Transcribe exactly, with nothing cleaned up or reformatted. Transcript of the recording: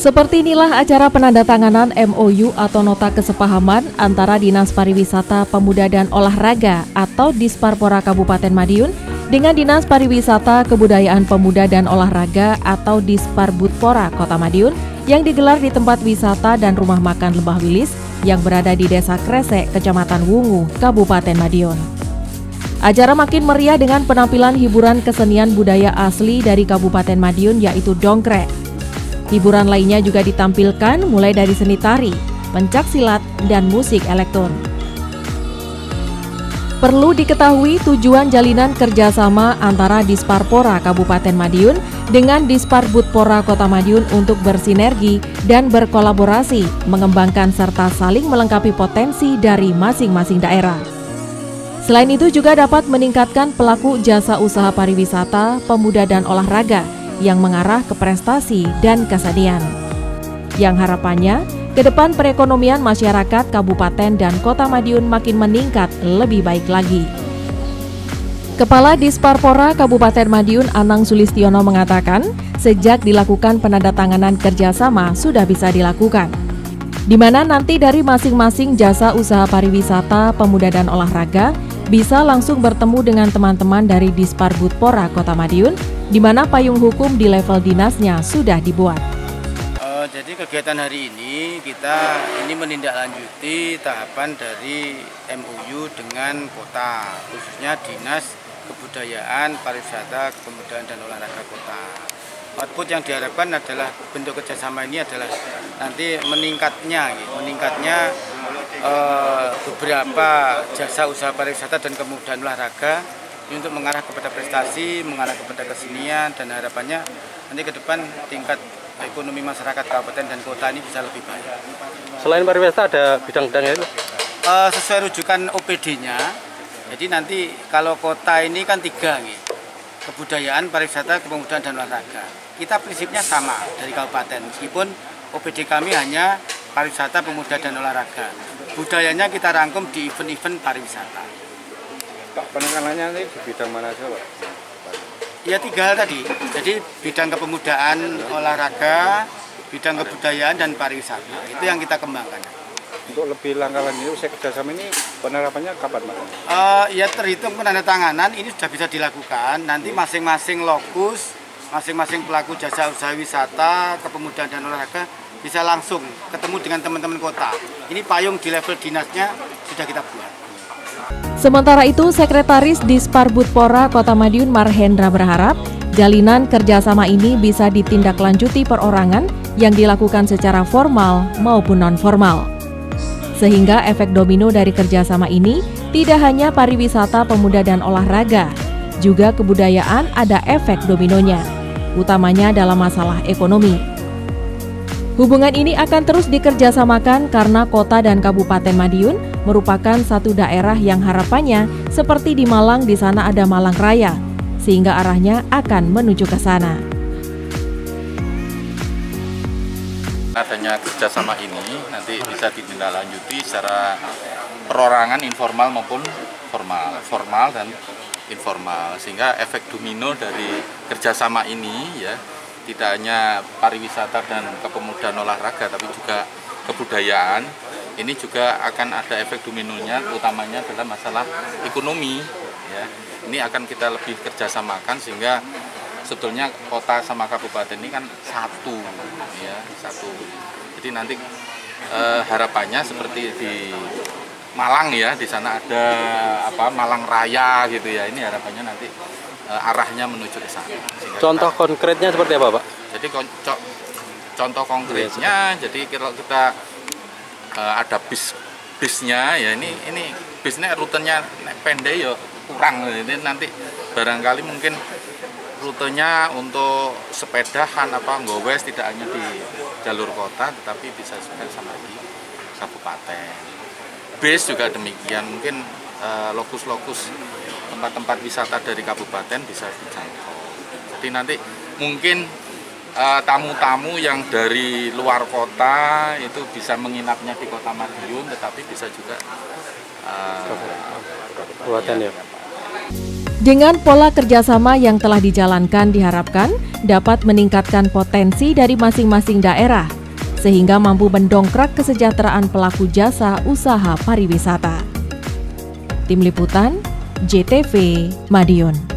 Seperti inilah acara penandatanganan M O U atau Nota Kesepahaman antara Dinas Pariwisata Pemuda dan Olahraga atau Disparpora Kabupaten Madiun dengan Dinas Pariwisata Kebudayaan Pemuda dan Olahraga atau Disparbudpora Kota Madiun yang digelar di tempat wisata dan rumah makan Lebah Wilis yang berada di Desa Kresek, Kecamatan Wungu, Kabupaten Madiun. Acara makin meriah dengan penampilan hiburan kesenian budaya asli dari Kabupaten Madiun yaitu dongkrek. Hiburan lainnya juga ditampilkan mulai dari seni tari, pencak silat, dan musik elektron. Perlu diketahui tujuan jalinan kerjasama antara Disparpora Kabupaten Madiun dengan Disparbudpora Kota Madiun untuk bersinergi dan berkolaborasi, mengembangkan serta saling melengkapi potensi dari masing-masing daerah. Selain itu juga dapat meningkatkan pelaku jasa usaha pariwisata, pemuda dan olahraga yang mengarah ke prestasi dan kesenian. Yang harapannya, ke depan perekonomian masyarakat Kabupaten dan Kota Madiun makin meningkat lebih baik lagi. Kepala Disparpora Kabupaten Madiun Anang Sulistiono mengatakan, sejak dilakukan penandatanganan kerjasama sudah bisa dilakukan, di mana nanti dari masing-masing jasa usaha pariwisata, pemuda dan olahraga bisa langsung bertemu dengan teman-teman dari Disparbudpora Kota Madiun, di mana payung hukum di level dinasnya sudah dibuat. Uh, jadi kegiatan hari ini kita ini menindaklanjuti tahapan dari M O U dengan kota, khususnya Dinas Kebudayaan, Pariwisata, Kepemudaan dan Olahraga Kota. Output yang diharapkan adalah bentuk kerjasama ini adalah nanti meningkatnya, gitu, meningkatnya uh, beberapa jasa usaha pariwisata dan kepemudaan olahraga untuk mengarah kepada prestasi, mengarah kepada kesenian, dan harapannya nanti ke depan tingkat ekonomi masyarakat kabupaten dan kota ini bisa lebih baik. Selain pariwisata ada bidang-bidangnya itu? Uh, sesuai rujukan O P D-nya, jadi nanti kalau kota ini kan tiga, gitu. Kebudayaan, pariwisata, kepemudaan dan olahraga. Kita prinsipnya sama dari kabupaten, meskipun O P D kami hanya pariwisata, pemuda dan olahraga. Budayanya kita rangkum di event-event pariwisata. Pak, penanganannya ini di bidang mana saja, Pak? Ya tiga hal tadi, jadi bidang kepemudaan, olahraga, bidang kebudayaan dan pariwisata, itu yang kita kembangkan. Untuk lebih langkah lanjut, usaha kerjasama ini penerapannya kapan, Pak? Uh, ya terhitung penandatanganan ini sudah bisa dilakukan, nanti masing-masing lokus, masing-masing pelaku jasa usaha wisata, kepemudaan dan olahraga bisa langsung ketemu dengan teman-teman kota. Ini payung di level dinasnya sudah kita buat. Sementara itu, Sekretaris Disparbudpora Kota Madiun Marhendra berharap jalinan kerjasama ini bisa ditindaklanjuti perorangan yang dilakukan secara formal maupun non-formal. Sehingga efek domino dari kerjasama ini tidak hanya pariwisata, pemuda dan olahraga, juga kebudayaan ada efek dominonya, utamanya dalam masalah ekonomi. Hubungan ini akan terus dikerjasamakan karena Kota dan Kabupaten Madiun merupakan satu daerah yang harapannya seperti di Malang, di sana ada Malang Raya, sehingga arahnya akan menuju ke sana. Adanya kerjasama ini nanti bisa ditindaklanjuti secara perorangan informal maupun formal, formal dan informal, sehingga efek domino dari kerjasama ini ya tidak hanya pariwisata dan kepemudaan olahraga, tapi juga kebudayaan. Ini juga akan ada efek dominonya, utamanya adalah masalah ekonomi. Ya, ini akan kita lebih kerjasamakan sehingga sebetulnya kota sama kabupaten ini kan satu, ya satu. Jadi nanti eh, harapannya seperti di Malang ya, di sana ada apa Malang Raya gitu ya. Ini harapannya nanti eh, arahnya menuju ke sana. Contoh kita, konkretnya seperti apa, Pak? Jadi contoh konkretnya, jadi kalau kita uh, ada bis bisnya ya ini ini bisnya rutenya pendek ya kurang, ini nanti barangkali mungkin rutenya untuk sepedahan apa ngowes tidak hanya di jalur kota tetapi bisa juga sama di kabupaten. Bis juga demikian, mungkin lokus-lokus uh, tempat-tempat wisata dari kabupaten bisa dijangkau. Jadi nanti mungkin tamu-tamu uh, yang dari luar kota itu bisa menginapnya di Kota Madiun, tetapi bisa juga uh, kabupaten ya. Dengan pola kerjasama yang telah dijalankan diharapkan dapat meningkatkan potensi dari masing-masing daerah, sehingga mampu mendongkrak kesejahteraan pelaku jasa usaha pariwisata. Tim Liputan J T V Madiun.